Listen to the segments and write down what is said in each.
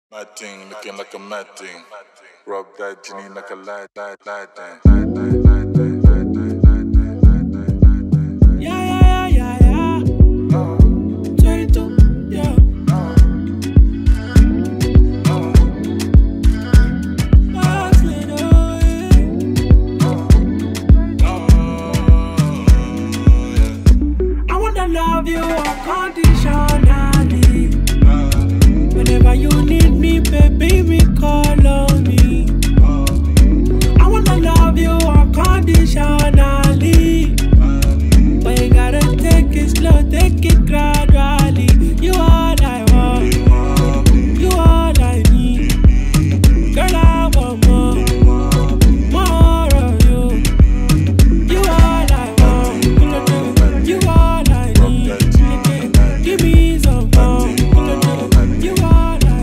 Mad thing, looking like a mad thing. Rub that genie like a light thing. Yeah. 22, yeah. Oxlade, I wanna love you unconditionally. Whenever you need me, baby, call on me. I wanna love you unconditionally. But you gotta take it slow, take it gradually. You all I want, you all I need. Girl, I want more of you. You all I want, you all I need. Give me some more. You all I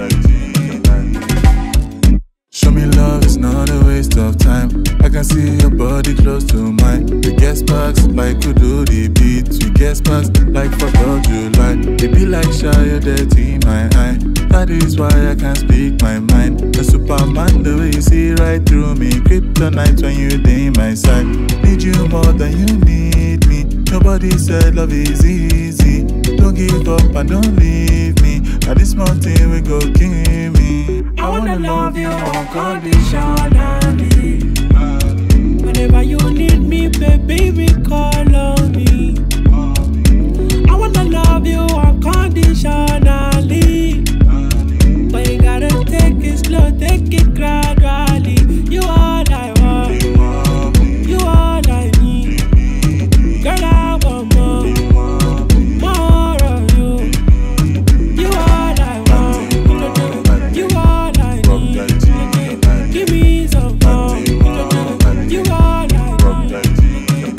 need. Show me love, it's not a waste of time. I can see your body close to mine. We get sparks like we do the beats. We get sparks like 4th of July. It be like shy, dirty my eye. That is why I can't speak my mind. A Superman, the way you see right through me. Kryptonite when you day my side. Need you more than you need me. Nobody said love is easy. Don't give up and don't leave me. At this mountain we go kill me. I wanna love you unconditionally. Whenever you need me, baby, call on me. I wanna love you unconditionally. But you gotta take it slow, take it gradually. You all I want, you all I need. Girl, I want more of you. You all I want, you all I need. Give me some more. You all I need.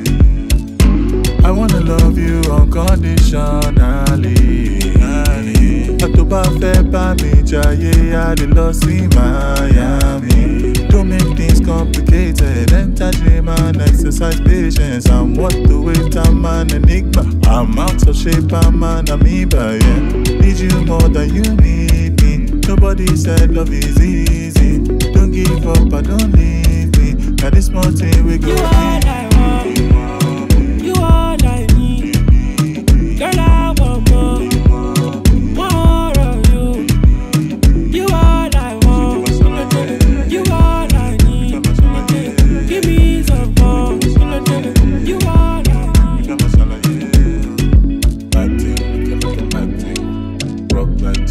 I wanna love you unconditionally. Atoba fẹ́ bá mi jayé, I dey lost in Miami. Don't make things complicated. Enter dream and exercise patience. I'm worth the wait, I'm an enigma. I'm out of shape, I'm an amoeba, yeah. Need you more than you need me. Nobody said love is easy. Don't give up and don't leave me. At this mountain we go. You all I want, you all I need. Girl, I want more of you. You all I want, you all I need. Give me some more. You all I need. Mad thing, rock that